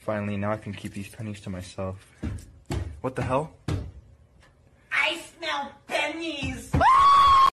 Finally, now I can keep these pennies to myself. What the hell? I smell pennies!